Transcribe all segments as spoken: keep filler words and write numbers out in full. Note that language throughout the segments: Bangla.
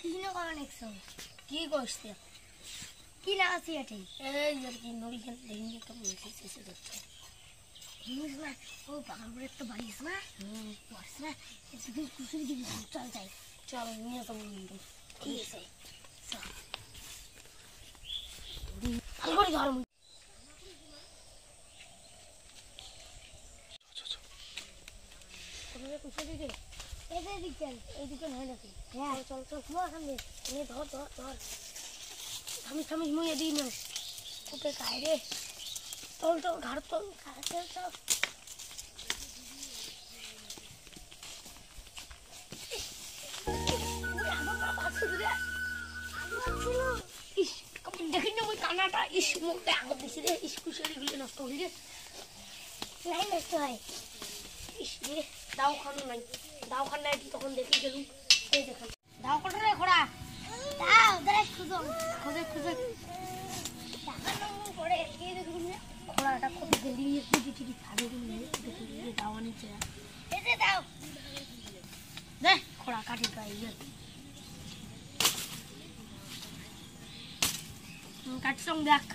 কিনো কানেকশন কি করছিস কি লাগাছি এটি এই আর কি নড়ি খেল দেখি তো মেসেজ এসে যাচ্ছে হিমুস না ও পাহাড়ের তো বাড়িস না হুম বস না এসে কুসুরি দিবি চল যাই চল নিয়ে যাবো কিন্তু ঠিক আছে চল ভালো করে ধর ওরে কুসুরি দে এই দিক চল এই দিকে না দেখি হ্যাঁ চল চল তোমার সামনে নিয়ে ধর ধর ধর থামিস থামিস মুয়ে দিই না কোথায় খাই রে চল চল ঘাড় চল চল চল দেখিস না ওই কানাটা ইস মুখটা আগত দিছি রে ইস কুশারিগুলো নষ্ট হলি রে নাই নষ্ট হয় ইস রে দাও খানো নাই দাও খান নাই তখন দেখি গেলুম এই দেখান দাও কত রে খোড়া দাও দেখ খুঁজো খোঁজে খোঁজে টাকা নম্বর করে কে দেখুন খোড়াটা কত গেলি দিদি দিদি খাবে কিন্তু দেখি দাও আনিছে এই যে দাও দে খোড়া কাটি পাই গেল কাটছং দেখ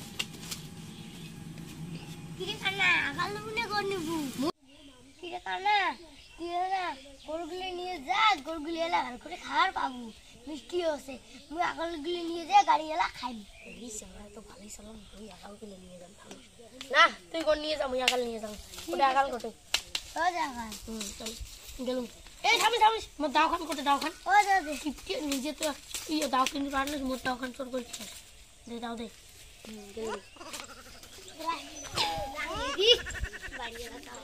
কিরে কানা আগাল মনে কর নিবু কিরে কানা তুই না গরুগুলি নিয়ে যা গরুগুলি এলা ভালো করে খাবার পাবো মিষ্টি আছে মুই আগালগুলি নিয়ে যা গাড়ি এলা খাইবি এই সেরা তো ভালোই সালাম তুই আগাল গুলো নিয়ে যাম না তুই কোন নিয়ে যাম আগাল নিয়ে যাম ওটা আগাল কোটে ও জায়গা হুম চল গেলুম এই থামিস থামিস মোর দাও খান কোটে দাও খান ও যা দে কিপকে নিজে তো ইয়ে দাও কিন্তু পারলে মোর দাও খান চোর করছিস দে দাও দে হুম গেলুম বাড়ি এলা খাও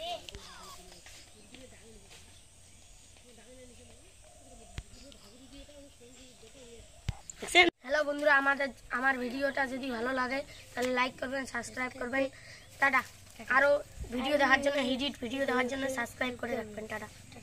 হ্যালো বন্ধুরা আমাদের আমার ভিডিওটা যদি ভালো লাগে তাহলে লাইক করবেন সাবস্ক্রাইব করবেন টাটা আরো ভিডিও দেখার জন্য হিডিট ভিডিও দেখার জন্য সাবস্ক্রাইব করে রাখবেন টাটা।